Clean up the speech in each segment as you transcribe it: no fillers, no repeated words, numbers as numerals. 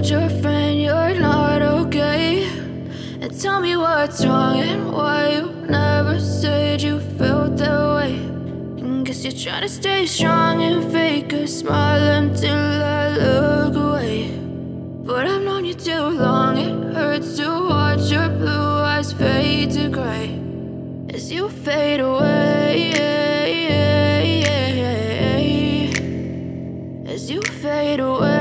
told your friend you're not okay? And tell me what's wrong and why you never said you felt that way. And guess you're trying to stay strong and fake a smile until I look away. But I've known you too long, it hurts to watch your blue eyes fade to gray as you fade away, as you fade away.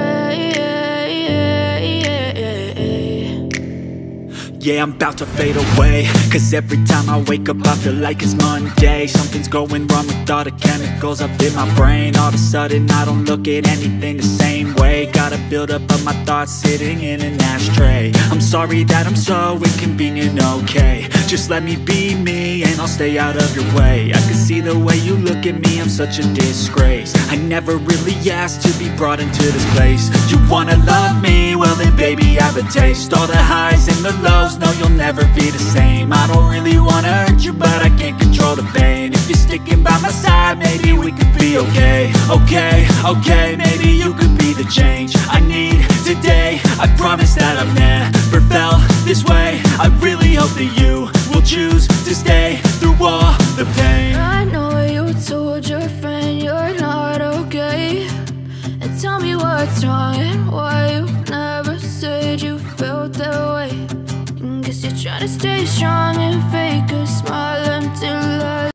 Yeah, I'm about to fade away, cause every time I wake up I feel like it's Monday. Something's going wrong with all the chemicals up in my brain. All of a sudden I don't look at anything the same way. Got a buildup of my thoughts sitting in an ashtray. I'm sorry that I'm so inconvenient, okay? Just let me be me and I'll stay out of your way. I can see the way you look at me, I'm such a disgrace. I never really asked to be brought into this place. You wanna love me? Well then baby, have a taste. All the highs and the lows, no, you'll never be the same. I don't really wanna hurt you, but I can't control the pain. If you're sticking by my side, maybe we could be okay. Okay, maybe you could be the change I need today. I promise that I've never felt this way. I really hope that you will choose to stay through all the pain. I know you told your friend you're not okay. And tell me what's wrong and why you never said you felt that way. Guess you're trying to stay strong and fake a smile until I